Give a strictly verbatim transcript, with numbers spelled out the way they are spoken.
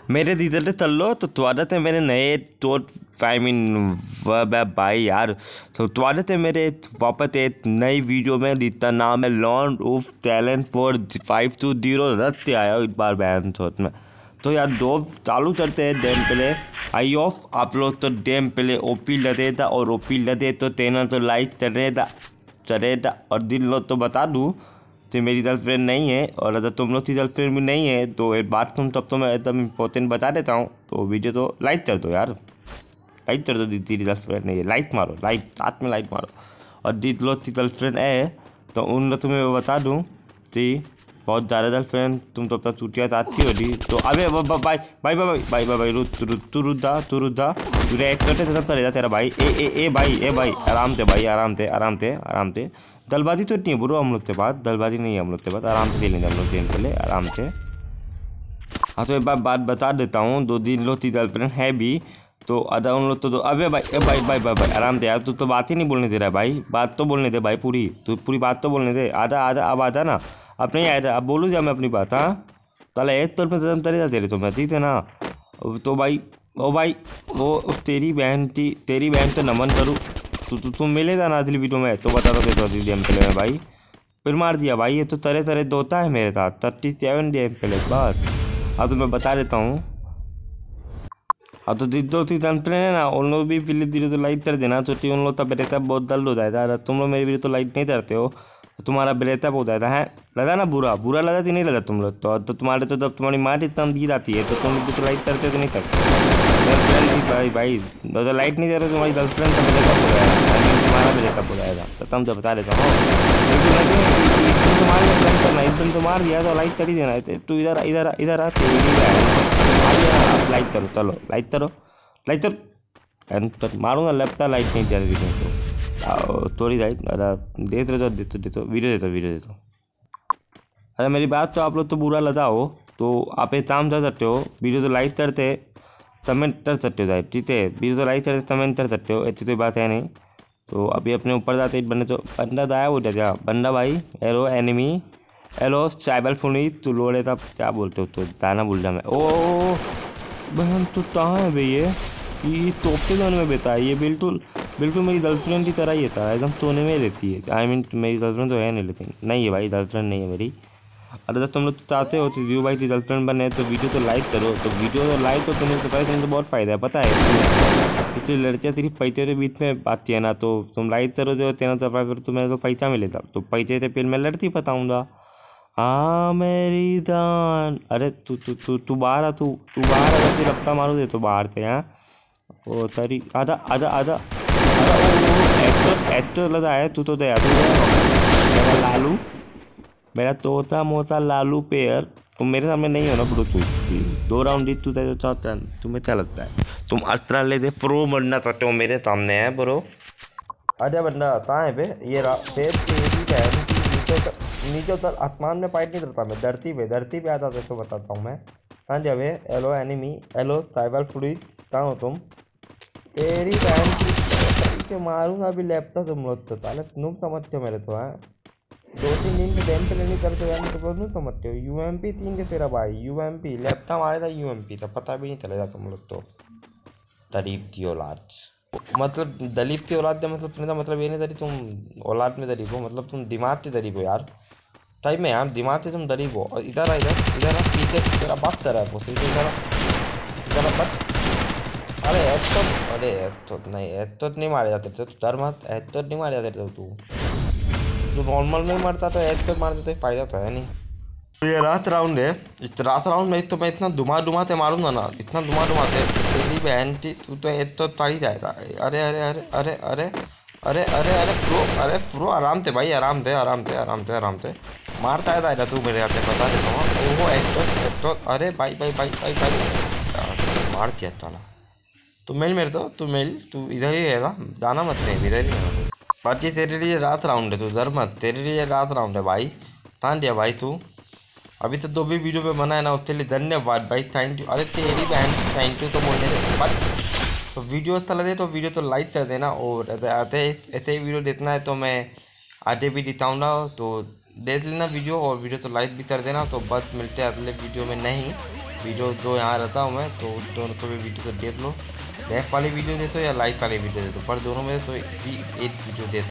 मेरे दीदर तल्लो तो स्वागत है मेरे नए तो आई मीन भाई यार तो स्वागत है मेरे वापस एक नई वीडियो में जिसका नाम है land of talent four five two zero रथ से आया इस बार बैन सोच में। तो यार दो चालू करते हैं डेम प्ले। आई ऑफ आप लोग तो डेम प्ले ओपी लगे था और ओपी लगे तो तेना तो लाइक चलेगा चलेगा और दिल लो तो बता दूँ तो मेरी गर्लफ्रेंड नहीं है और अगर तुम लोग की गर्लफ्रेंड भी नहीं है तो एक बात तुम तब तो मैं एकदम इम्पोर्टेंट बता देता हूँ। तो वीडियो तो लाइक कर दो यार, लाइक कर दो। तेरी गर्लफ्रेंड नहीं है लाइक मारो, लाइक साथ में लाइक मारो। और जिस लोग की गर्लफ्रेंड है तो उन लोग तुम्हें मैं बता दूँ कि बहुत ज़्यादा गर्लफ्रेंड तुम तो अपना चूटिया आती हो दी तो अबे बाई बाई बाई बाई बाई बाई बाई रुद रुद तू रुदा तू रुदा तू रिएक्ट करते खत्म करेगा तेरा भाई। ए ए ए भाई ए भाई आराम से भाई, आराम से आराम से आराम से। दलबाजी तो इतनी है बुरो हम लोग के पास, दलबाजी नहीं है हम लोग के पास, आराम से खेल लेंगे हम लोग गेम पहले आराम से। हाँ तो एक बार बात बता देता हूँ, दो दिन लोग की गर्लफ्रेंड है भी तो आधा उन लोग तो, तो अबे भाई ए भाई भाई भाई भाई आराम से यार। तू तो बात ही नहीं बोलने दे रहा है भाई, बात तो बोलने दे भाई पूरी, तू पूरी बात तो बोलने दे। आधा आधा अब आधा ना अब नहीं आया, अब बोलूँ जा मैं अपनी बात। हाँ कल एक तौर पर तरीका तेरे तो मैं ठीक है ना। तो भाई ओ भाई वो तेरी बहन की तेरी बहन तो नमन करूँ तो तू तुम मिलेगा ना अगली वीडियो में तो बता दो तो डी एम प्ले में भाई फिर मार दिया भाई। ये तो तरह तरह दोता है मेरे साथ thirty seven D M play बस। अब तो मैं बता देता हूँ, अब तो दो तीन गर्लफ्रेंड है ना उन लोग भी फिर धीरे तो लाइक कर देना तो उन लोग का ब्रेकअप बहुत जल्द हो जाएगा। अगर तुम लोग मेरी वीडियो तो लाइक नहीं करते हो तो तुम्हारा ब्रेकअप हो जाता है। लगा ना बुरा बुरा लगा कि नहीं लगा तुम लोग तो, तो तुम्हारे तो जब तुम्हारी माँ इतना दी जाती है तो तुम लोग तो लाइक करते तो नहीं करते। गर्लफ्रेंड भी भाई भाई अगर लाइक नहीं कर रहे तुम्हारी गर्लफ्रेंड का ब्रेकअप हो जाएगा, तुम्हारा ब्रेकअप हो जाएगा तो तुम तो बता देता हूँ। तुम्हारे फ्रेंड करना एकदम तो मार दिया तो लाइक कर ही देना है। तू इधर इधर इधर आ लाइक करो, चलो लाइक करो लाइक करो मारूंगा लगता लाइक नहीं दे रही तो थोड़ी लाइक दे दे देते देते वीडियो देते वीडियो देते। अरे मेरी बात तो आप लोग तो बुरा लगा हो तो आप एक काम कर सकते हो, वीडियो तो लाइक करते कमेंट कर सकते हो साहब ठीक है। वीडियो तो लाइक करते कमेंट कर सकते हो, ऐसी कोई बात है नहीं। तो अभी अपने ऊपर जाते बंदे तो बंदा दाया हो जाएगा बंदा भाई। Hello enemy hello cyber Puneet तू लोड़े तब क्या बोलते हो तो दाना भूल जा मैं। ओ बहन तो कहाँ है भैया ये तोपते जोन में बेटा है ये बिल्कुल बिल्कुल मेरी गर्लफ्रेंड की तरह ही था एकदम सोने में रहती है। आई मीन मेरी गर्लफ्रेंड तो है नहीं लेकिन नहीं है भाई गर्लफ्रेंड नहीं है मेरी। अरे जब तुम लोग चाहते हो तो व्यू भाई की गर्लफ्रेंड बने तो वीडियो तो लाइक करो तो वीडियो तो लाइक तो तुम्हें तो पता तुम्हें तो बहुत फ़ायदा है पता है। कुछ लड़कियाँ तेरी पैसे के बीच में आती है ना तो तुम लाइक करो जो तेना तो फिर तुम्हें तो पैसा मिलेगा तो पैसे से फिर मैं लड़ती बताऊँगा। हाँ मेरी दान अरे तू तू तू तू बाहर आ तू तू बाहर अगर तेरा रफ्ता मारो दे तो बाहर से। यहाँ ओ तरी आधा आधा आधा एक्टर एक्टर लगा है तू तो दया तू मेरा लालू मेरा तोता मोता लालू पेयर तुम मेरे सामने नहीं हो ना ब्रो। तू दो राउंड जीत तू चाहता है तुम्हें क्या लगता है तुम अस्त्रा ले दे प्रो बनना चाहते हो मेरे सामने है ब्रो। अरे बंदा कहाँ है बे ये नीचे उतर आसमान में फाइट नहीं करता मैं धरती पे धरती पे आता तो बताता हूँ मैं। हाँ जब hello enemy hello cyber fruit कहाँ हो तुम तेरी बहन की मारूंगा अभी लैपटॉप तुम लोग तो ताले नूब समझते हो मेरे तो। है दो तीन दिन के डेम पे नहीं करते यार तो बहुत नहीं समझते हो। यू एम पी तीन के तेरा भाई यू एम पी लैपटॉप मारे था यू एम पी था पता भी नहीं चलेगा तुम लोग तो। दलीप की औलाद मतलब दलीप की औलाद मतलब मतलब ये नहीं दरी तुम औलाद में दरीब हो मतलब तुम दिमाग से दरीब हो यार टाइप में यार दिमाग से तुम दरीब हो। और इधर आ इधर इधर आ पीछे तेरा बात कर रहा है इधर इधर बट अरे ऐत तो अरे ऐत तो नहीं ऐत तो नहीं मारे जाते थे डर मत ऐत तो नहीं मारे जाते थे तू तू नॉर्मल में मरता तो ऐत तो मार देते फायदा तो है नहीं। तो ये रात राउंड है इस रात राउंड में तो मैं इतना दुमा दुमा ते मारूंगा ना इतना दुमा दुमा ते तेरी बहन की तू तो ऐत तो ताड़ी जाएगा। अरे अरे अरे अरे अरे अरे अरे अरे फ्रो अरे फ्रो आराम से भाई आराम से आराम से आराम से आराम से मारता है दायरा तू मेरे हाथ में बता देता हूँ। ओहो ऐत तो ऐत तो अरे भाई भाई भाई भाई भाई मार दिया ताला तू मेल मेरे तो तू मेल तू इधर ही रहेगा जाना मत नहीं इधर ही रहेगा। बाकी तेरे लिए रात राउंड है तू डर मत तेरे लिए रात राउंड है भाई तान दिया भाई तू अभी तो दो भी वीडियो पे बना है ना उसके लिए धन्यवाद भाई थैंक यू। अरे तेरी बहन थैंक यू तो बोलने दे बट तो वीडियो अच्छा लगे तो वीडियो तो लाइक कर देना और आते ऐसे ही वीडियो देखना है तो मैं आगे भी दिखाऊँगा तो देख लेना वीडियो, और वीडियो तो लाइक भी कर देना। तो बस मिलते हैं अगले वीडियो में। नहीं वीडियो दो यहाँ रहता हूँ मैं, तो दोनों को भी वीडियो को देख लो। लेफ्ट वाली वीडियो दे दो या लाइक वाली वीडियो दे दो, पर दोनों में तो भी एक वीडियो दे दो।